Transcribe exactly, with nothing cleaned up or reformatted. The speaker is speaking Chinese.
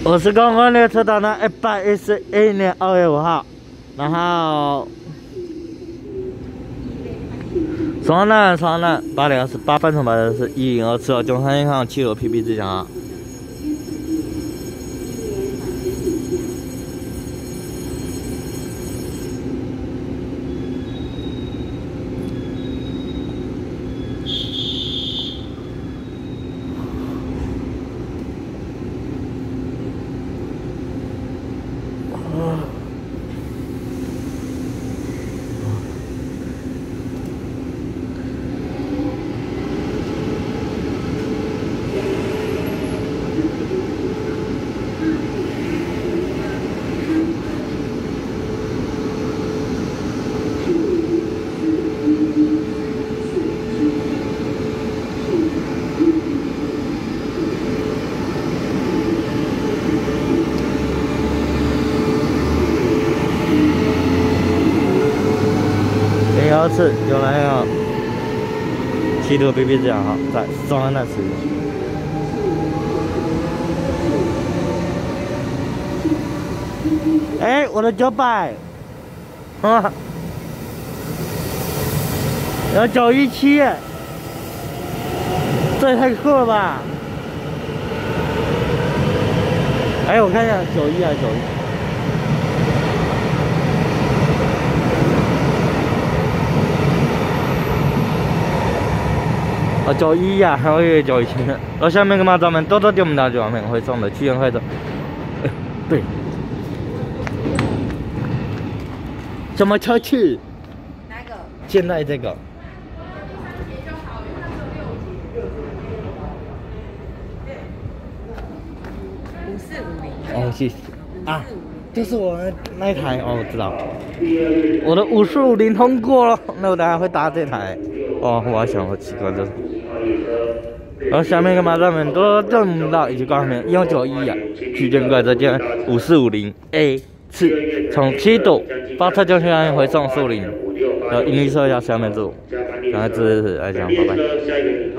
我是刚刚列车到呢一百一十一年二月五号，然后双南双南八点二十八分从八点是一零二次号中山银行七楼 P P 之家。第二次就来了七度 B B 这样哈，在双安那时。哎，我的九百，啊，要九一七，这也太酷了吧！哎，我看一下，九一还是九一？哦，九一呀，还有九一七。我下面干嘛？咱们多多点我们大就往面会送的，去元会的。哎，对。什么车去？ 哪个？ 现在这个。 五四五零。 哦，谢谢。啊，就是我那一台哦，我知道。我的五四五零通过了，那我等下会搭这台。哦，我还想好奇怪的。然后下面干嘛？咱们都正不到，以及告诉你幺九一啊，区间怪这件五四五零 A 次，从七度发车就去回送四五零。然后英语说一下下面这，然后这是来讲，拜拜。